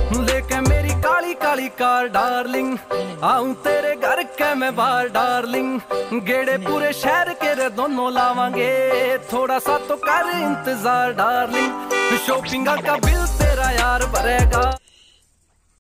लेके मेरी Kali Kali car darling, आऊं तेरे घर के मैं बाहर डार्लिंग। गेड़े पूरे शहर के रे दोनों लावांगे, थोड़ा सा तो कर इंतजार डार्लिंग। शॉपिंग का बिल तेरा यार भरेगा।